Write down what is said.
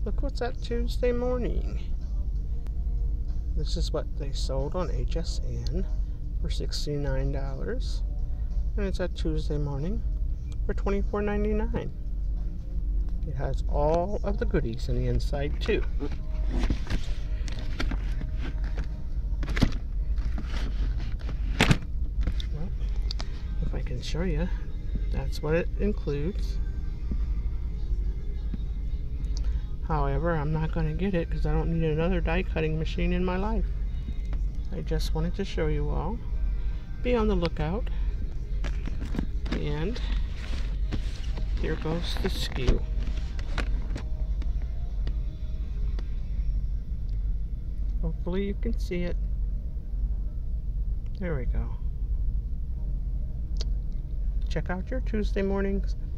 Look what's that Tuesday morning. This is what they sold on HSN for $69. And it's at Tuesday morning for $24.99. It has all of the goodies in the inside too. Well, if I can show you, that's what it includes. However, I'm not going to get it because I don't need another die cutting machine in my life. I just wanted to show you all. Be on the lookout. And here goes the skew. Hopefully you can see it. There we go. Check out your Tuesday mornings